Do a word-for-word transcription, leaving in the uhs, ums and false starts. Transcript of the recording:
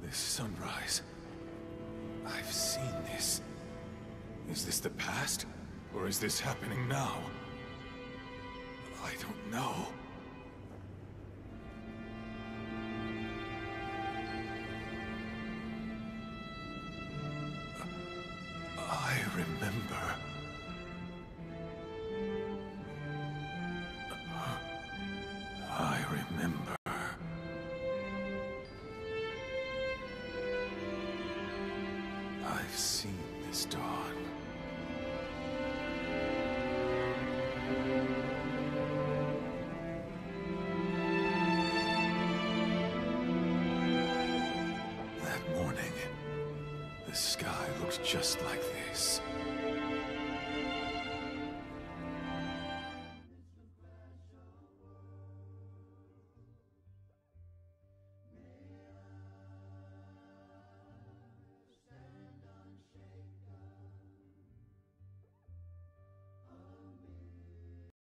This sunrise. I've seen this. Is this the past? Or is this happening now? I don't know. I remember. I remember. I've seen this dawn. That morning, the sky looked just like